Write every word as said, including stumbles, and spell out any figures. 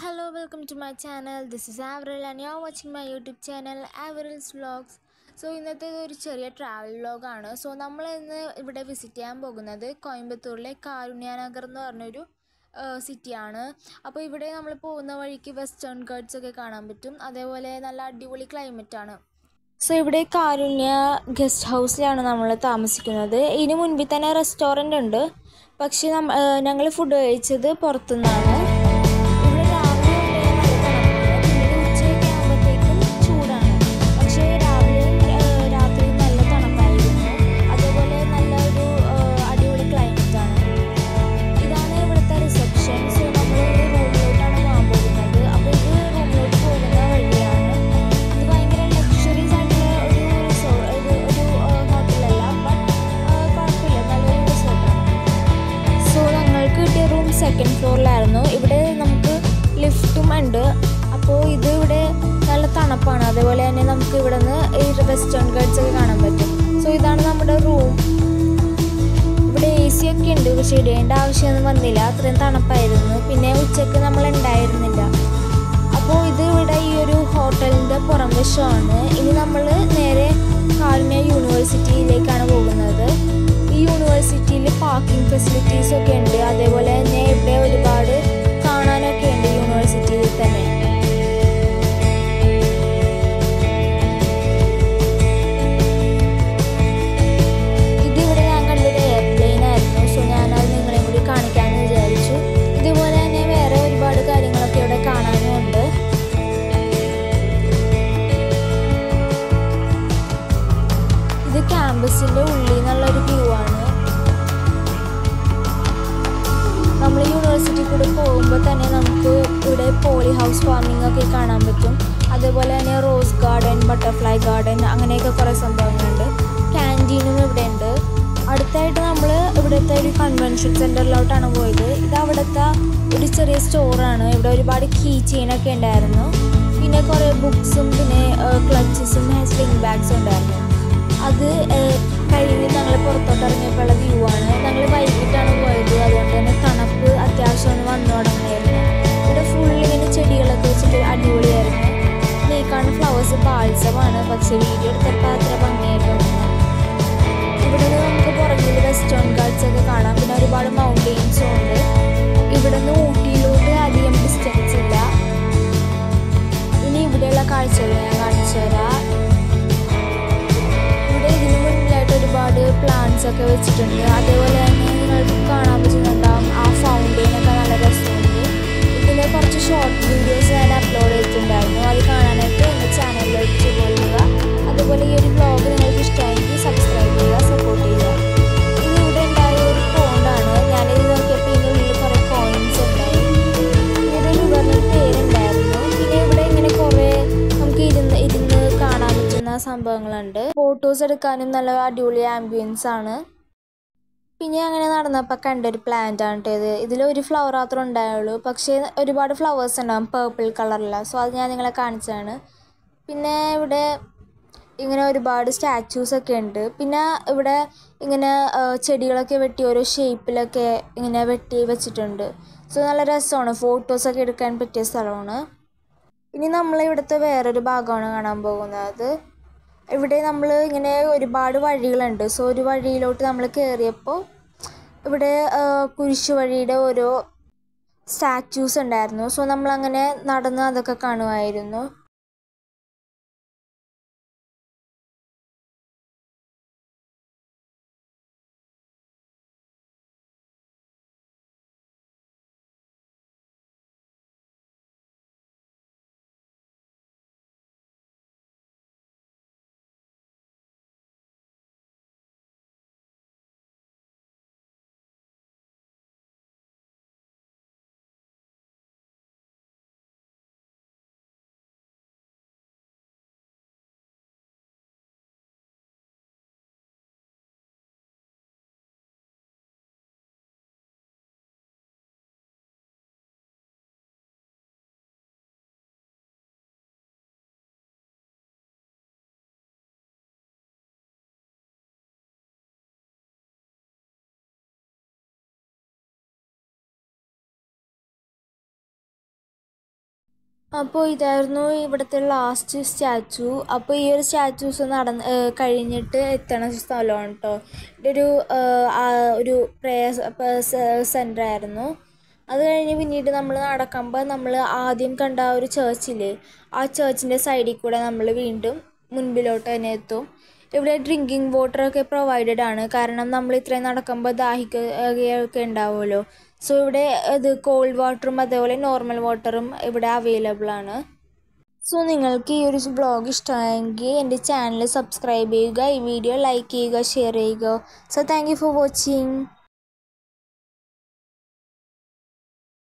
Hello, welcome to my channel. This is Avril and you're watching my YouTube channel Avril's Vlogs. So ഇന്നത്തെ ഒരു ചെറിയ travel വ്ലോഗാണ്. So നമ്മൾ ഇന്ന് ഇവിടെ visit ചെയ്യാൻ പോകുന്നത് കോയമ്പത്തൂരിലെ കാരുണ്യനഗർ എന്ന് പറഞ്ഞൊരു സിറ്റിയാണ്. അപ്പോൾ ഇവിടെ നമ്മൾ പോകുന്ന വഴിക്ക് വെസ്റ്റേൺ ഗാർഡ്സ് ഒക്കെ കാണാൻ പറ്റും. അതേപോലെ നല്ല അടിപൊളി ക്ലൈമറ്റാണ്. സോ ഇവിടെ കാരുണ്യ ഗസ്റ്റ് ഹൗസിലാണ് നമ്മൾ താമസിക്കുന്നത്. ഇതിന് മുൻപിൽ തന്നെ റെസ്റ്റോറൻ്റ് ഉണ്ട്. പക്ഷേ ഞങ്ങൾ ഫുഡ് കഴിച്ചത് പുറത്തുനിന്നാണ്. സെക്കൻഡ് ഫ്ലോറിലായിരുന്നു. ഇവിടെ നമുക്ക് ലിഫ്റ്റും ഉണ്ട്. അപ്പോൾ ഇത് ഇവിടെ നല്ല തണുപ്പാണ്. അതേപോലെ തന്നെ നമുക്ക് ഇവിടെ നിന്ന് ഈ വെസ്റ്റേൺ ഗാർഡ്സ് ഒക്കെ കാണാൻ പറ്റും. സോ ഇതാണ് നമ്മുടെ റൂം. ഇവിടെ എ സി ഒക്കെ ഉണ്ട്. പക്ഷേ ഇടേണ്ട ആവശ്യമൊന്നും വന്നില്ല, അത്രയും തണുപ്പായിരുന്നു. പിന്നെ ഉച്ചയ്ക്ക് നമ്മൾ ഉണ്ടായിരുന്നില്ല. അപ്പോൾ ഇത് ഇവിടെ ഈ ഒരു ഹോട്ടലിൻ്റെ പുറം വശമാണ്. ഇനി നമ്മൾ നേരെ കാരുണ്യ യൂണിവേഴ്സിറ്റിയിലേക്കാണ് പോകുന്നത്. ഈ യൂണിവേഴ്സിറ്റിയിൽ പാർക്കിംഗ് ഫെസിലിറ്റീസ് ഒക്കെ ഉണ്ട്. അതേപോലെ തന്നെ ഇവിടെ ഒരുപാട് കാണാനൊക്കെ ഉണ്ട് യൂണിവേഴ്സിറ്റിയിൽ തന്നെ. ഇതിവിടെ ഞാൻ കണ്ടൊരു എയർപ്ലെയിൻ ആയിരുന്നു. സോ ഞാനത് നിങ്ങളെയും കൂടി കാണിക്കാമെന്ന് വിചാരിച്ചു. ഇതുപോലെ തന്നെ വേറെ ഒരുപാട് കാര്യങ്ങളൊക്കെ ഇവിടെ കാണാനും ഉണ്ട്. ഇത് ക്യാമ്പസിൻ്റെ ഉള്ളിൽ നിന്നുള്ളൊരു വ്യൂ ആണ്. നമ്മൾ യൂണിവേഴ്സിറ്റി കൂടെ പോകുമ്പോൾ തന്നെ നമുക്ക് ഇവിടെ പോളി ഹൗസ് ഫാമിംഗ് ഒക്കെ കാണാൻ പറ്റും. അതേപോലെ തന്നെ റോസ് ഗാർഡൻ, ബട്ടർഫ്ലൈ ഗാർഡൻ, അങ്ങനെയൊക്കെ കുറേ സംഭവങ്ങളുണ്ട്. ക്യാൻറ്റീനും ഇവിടെ ഉണ്ട്. അടുത്തായിട്ട് നമ്മൾ ഇവിടുത്തെ ഒരു കൺവെൻഷൻ സെൻറ്ററിലോട്ടാണ് പോയത്. ഇത് അവിടുത്തെ ഒരു ചെറിയ സ്റ്റോറാണ്. ഇവിടെ ഒരുപാട് കീ ചെയിനൊക്കെ ഉണ്ടായിരുന്നു. പിന്നെ കുറേ ബുക്സും പിന്നെ ക്ലച്ചസും സ്ലിംഗ് ബാഗ്സും ഉണ്ടായിരുന്നു. അത് കഴിഞ്ഞ് ഞങ്ങൾ പുറത്തോട്ട് ഇറങ്ങിയപ്പോഴുള്ള വ്യൂ ആണ്. ഞങ്ങൾ വൈകിട്ടാണ് പോയത്, അതുകൊണ്ട് തന്നെ തണുപ്പ് അത്യാവശ്യം ഒന്ന് വന്നു തുടങ്ങിയായിരുന്നു. ഇവിടെ ഫുള്ളിങ്ങനെ ചെടികളൊക്കെ വെച്ചിട്ട് അടിപൊളിയായിരുന്നു. ഈ കാണുന്ന ഫ്ലവേഴ്സ് ബാൾസമാണ്, പക്ഷേ വീഡിയോ എടുത്തപ്പോൾ അത്ര ഭംഗിയായിട്ടൊന്നും. ഇവിടെ നിന്ന് നമുക്ക് പുറകിൽ വെസ്റ്റേൺ ഗാർഡ്സ് ഒക്കെ കാണാം. പിന്നെ ഒരുപാട് മൗണ്ടെയിൻസും ഉണ്ട്. ഇവിടെ നിന്ന് ഊട്ടിയിലോട്ട് അധികം ഡിസ്റ്റൻസ് ഇല്ല. ഇനി ഇവിടെയുള്ള കാഴ്ചകൾ ഞാൻ കാണിച്ചു തരാം. ഒരുപാട് പ്ലാന്റ്സ് ഒക്കെ വെച്ചിട്ടുണ്ട്. അതേപോലെ തന്നെ നിങ്ങൾക്ക് കാണാൻ പറ്റുന്നുണ്ടാവും ആ ഫൗണ്ടെയിനൊക്കെ നല്ല രസമുണ്ട്. ഇതിൻ്റെ കുറച്ച് ഷോർട്ട് വീഡിയോസ് ഞാൻ അപ്ലോഡ് ചെയ്തിട്ടുണ്ടായിരുന്നു. അത് കാണാനായിട്ട് എൻ്റെ ചാനലിലേക്ക് പോവുക. അതുപോലെ ഈ ഒരു വ്ലോഗ് നിങ്ങൾക്ക് ഇഷ്ടമായെങ്കിൽ സബ്സ്ക്രൈബ് ചെയ്യുക, സപ്പോർട്ട് ചെയ്യുക. ഇത് ഇവിടെ ഉണ്ടായ ഒരു ഫോണ്ടാണ്. ഞാനിത് നോക്കിയപ്പോൾ ഇതിനുള്ളിൽ കുറേ കോയിൻസ് ഉണ്ടായി. ഇവിടെ റിവറിന് പേരുണ്ടായിരുന്നു. പിന്നെ ഇവിടെ ഇങ്ങനെ കുറേ നമുക്ക് ഇരുന്ന് ഇരുന്ന് കാണാൻ പറ്റുന്ന സംഭവങ്ങളുണ്ട്. ഫോട്ടോസ് എടുക്കാനും നല്ല അടിപൊളി ആംബിയൻസ് ആണ്. പിന്നെ അങ്ങനെ നടന്നപ്പോൾ കണ്ടൊരു പ്ലാന്റ് ആണ് കേട്ടത്. ഇതിൽ ഒരു ഫ്ലവർ മാത്രമേ ഉണ്ടായുള്ളൂ, പക്ഷേ ഒരുപാട് ഫ്ലവേഴ്സ് ഉണ്ടാകും പേർപ്പിൾ കളറില്ല. സോ അത് ഞാൻ നിങ്ങളെ കാണിച്ചതാണ്. പിന്നെ ഇവിടെ ഇങ്ങനെ ഒരുപാട് സ്റ്റാച്യൂസൊക്കെ ഉണ്ട്. പിന്നെ ഇവിടെ ഇങ്ങനെ ചെടികളൊക്കെ വെട്ടി ഓരോ ഷേപ്പിലൊക്കെ ഇങ്ങനെ വെട്ടി വെച്ചിട്ടുണ്ട്. സോ നല്ല രസമാണ്, ഫോട്ടോസൊക്കെ എടുക്കാൻ പറ്റിയ സ്ഥലമാണ്. ഇനി നമ്മൾ ഇവിടുത്തെ വേറൊരു ഭാഗമാണ് കാണാൻ പോകുന്നത്. ഇവിടെ നമ്മൾ ഇങ്ങനെ ഒരുപാട് വഴികളുണ്ട്. സോ ഒരു വഴിയിലോട്ട് നമ്മൾ കയറിയപ്പോൾ ഇവിടെ കുരിശുവഴിയുടെ ഓരോ സ്റ്റാച്യൂസ് ഉണ്ടായിരുന്നു. സോ നമ്മളങ്ങനെ നടന്ന് അതൊക്കെ കാണുമായിരുന്നു. അപ്പോൾ ഇതായിരുന്നു ഇവിടുത്തെ ലാസ്റ്റ് സ്റ്റാച്ചു. അപ്പോൾ ഈ ഒരു സ്റ്റാച്യൂസ് നടന്ന് കഴിഞ്ഞിട്ട് എത്തണ സ്ഥലമാണ് കേട്ടോ. ഇതൊരു ഒരു പ്രേയർ സെൻ്റർ ആയിരുന്നു. അത് കഴിഞ്ഞ് പിന്നീട് നമ്മൾ നടക്കുമ്പോൾ നമ്മൾ ആദ്യം കണ്ട ആ ഒരു ചേർച്ചില്ലേ, ആ ചേർച്ചിൻ്റെ സൈഡിൽ കൂടെ നമ്മൾ വീണ്ടും മുൻപിലോട്ട് തന്നെ എത്തും. ഇവിടെ ഡ്രിങ്കിങ് വാട്ടറൊക്കെ പ്രൊവൈഡഡ് ആണ്, കാരണം നമ്മൾ ഇത്രയും നടക്കുമ്പോൾ ദാഹിക്കുകയൊക്കെ ഉണ്ടാവുമല്ലോ. സോ ഇവിടെ ഇത് കോൾഡ് വാട്ടറും അതേപോലെ നോർമൽ വാട്ടറും ഇവിടെ അവൈലബിൾ ആണ്. സോ നിങ്ങൾക്ക് ഈ ഒരു വ്ളോഗ് ഇഷ്ടമായെങ്കിൽ എൻ്റെ ചാനൽ സബ്സ്ക്രൈബ് ചെയ്യുക, ഈ വീഡിയോ ലൈക്ക് ചെയ്യുക, ഷെയർ ചെയ്യുക. So thank you for watching.